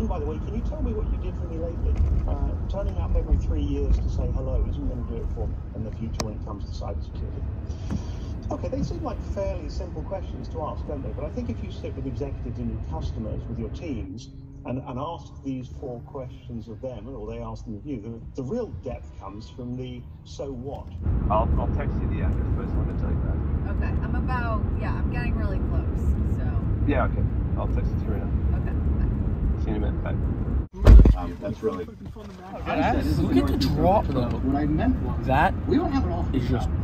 And by the way, can you tell me what you did for me lately? Turning up every 3 years to say hello isn't going to do it for me in the future when it comes to cybersecurity. Okay, they seem like fairly simple questions to ask, don't they? But I think if you sit with executives and your customers, with your teams, and ask these 4 questions of them, or they ask them of you, the real depth comes from the so what. I'll text you the address, but I just wanted to tell you that. Okay, I'm getting really close, so. Yeah, okay. I'll text it to you right now. Okay, bye. See you in a minute. Bye. That's really... Look at the drop, though. What I meant was... That we don't have an office. is just...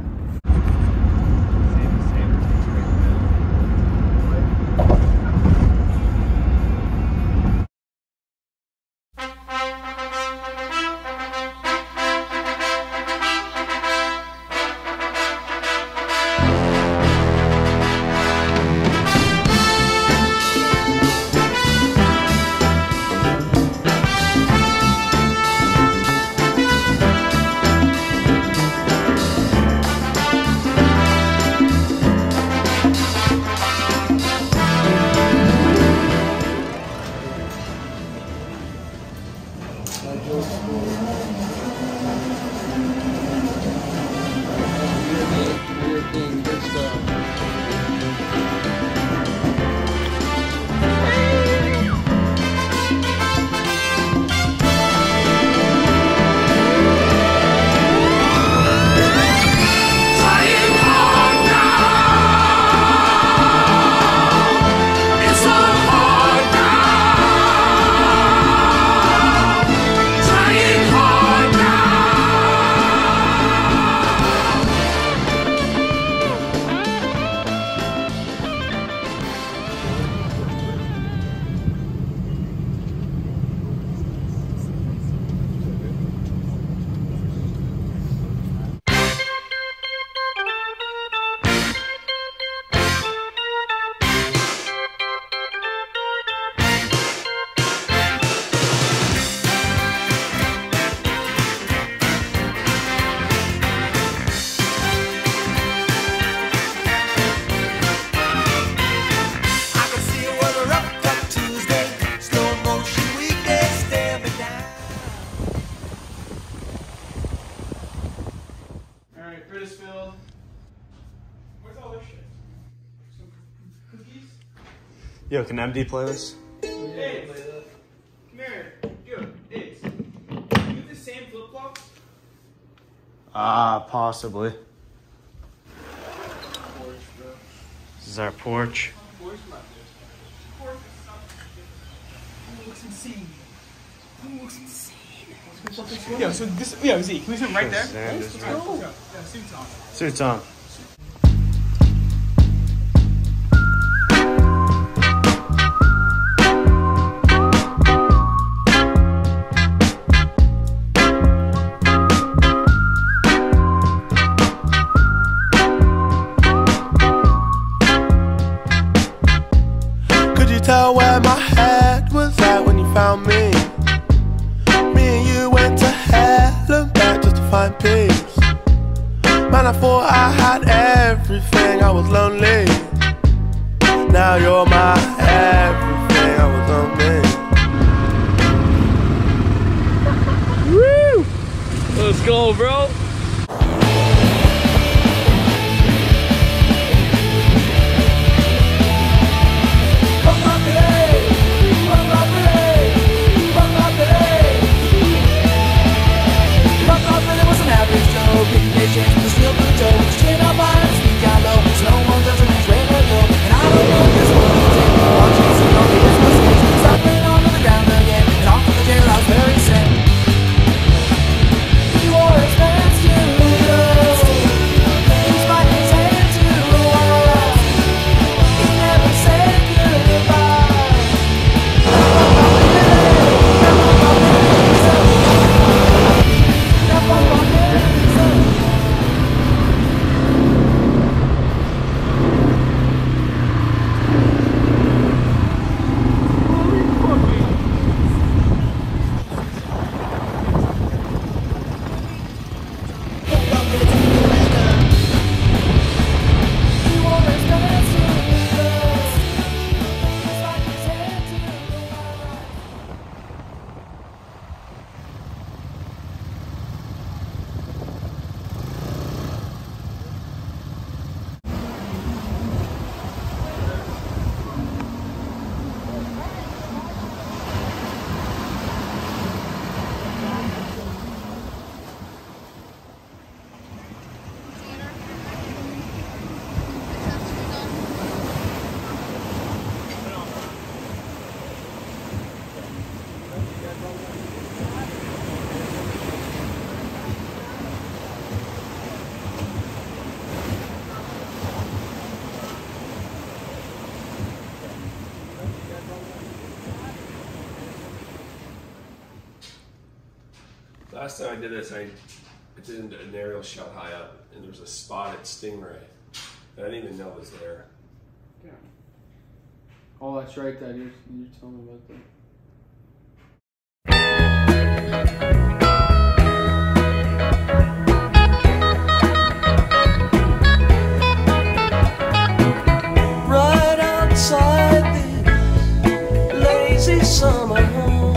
Yo, can MD play this? Hey, come here. Yo, Aidan. You have the same flip-flops? Possibly. This is our porch. Looks insane. Yo, so this, Z, can we sit right there? Let's go. Yeah, suits on. Suits on. Tell where my head was at when you found me. Me and you went to hell and back just to find peace. Man, I thought I had everything, I was lonely. Now you're my everything, I was lonely. Woo! Let's go, bro. Very sad. You wore expensive. Last time I did this, I did an aerial shot high up, and there was a spotted stingray. I didn't even know it was there. Yeah. Oh, that's right. That you told me about that. Right outside this lazy summer home,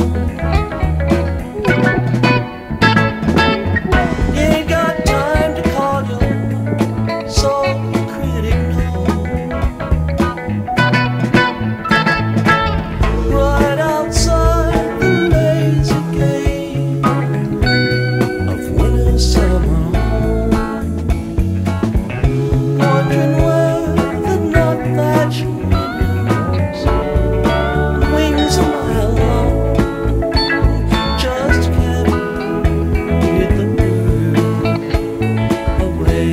you ain't got time to call your soul critic home. Right outside the lazy game of winter summer home, wondering where the nut thatch windows, wings a mile long, just can't get the bird away.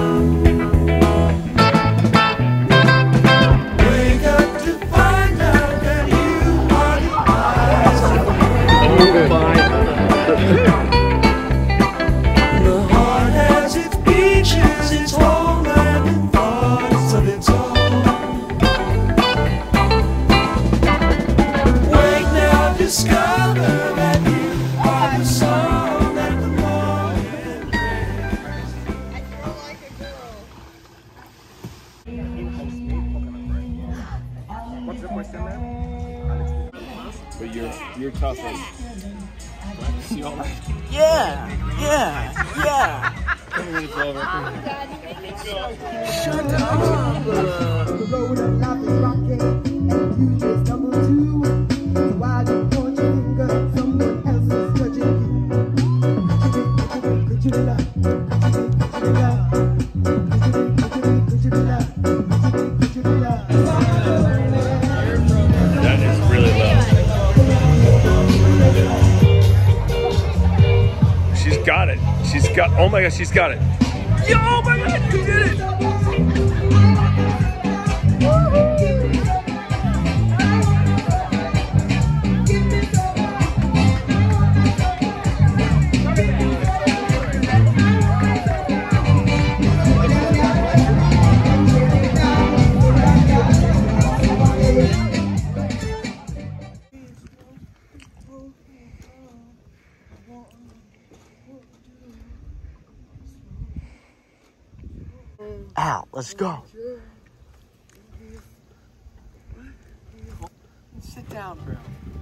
We got to find out that you are the eyes of the the heart has its beaches, its homeland, and thoughts of its own. Wake now, discover that you are the song that the morning brings. What's the question there? But you're tougher. See all that? Yeah. 20 minutes over. Shut up. The road of life is rocky, and you just stumble too. So while you point your finger, someone else is judging you. Could you be loved? Could you be loved? Could you be loved? Could you be loved? That is really low. She's got it. Oh my gosh, she's got it. Yo, oh my god, you did it! Out, let's go. Sit down, bro.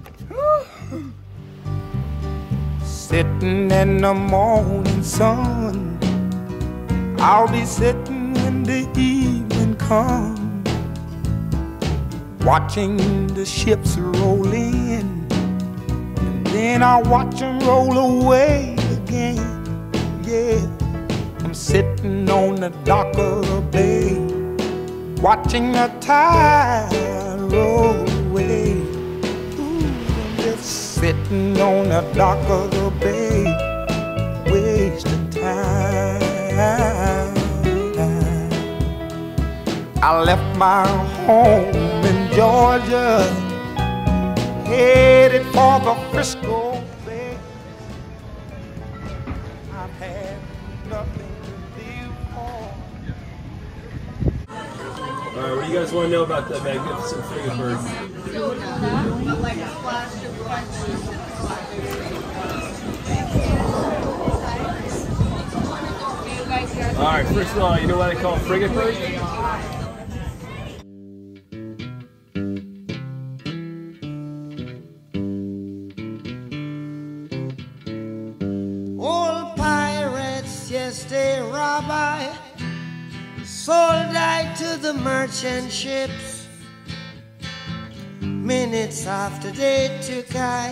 Sitting in the morning sun, I'll be sitting when the evening comes, watching the ships roll in, and then I'll watch them roll away again. Yeah, I'm sitting on the dock of the bay, watching the tide roll away. Ooh, I'm just sitting on the dock of the bay, wasting time. I left my home in Georgia, headed for the Frisco Bay. I've had nothing to live for. Alright, what do you guys want to know about the magnificent frigate bird? Alright, first of all, you know why they call it frigate bird? Old pirates, yes, they rob I, sold I to the merchant ships. Minutes after they took I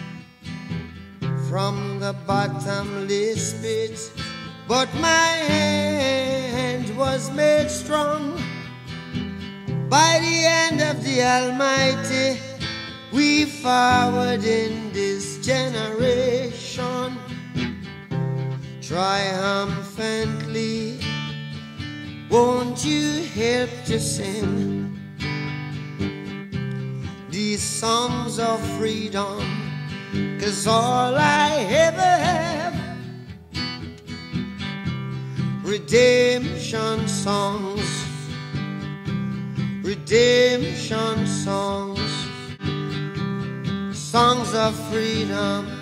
from the bottomless pit, but my hand was made strong by the hand of the Almighty. We forward in this generation triumphantly. Won't you help to sing these songs of freedom? 'Cause all I ever have redemption songs, redemption songs, songs of freedom.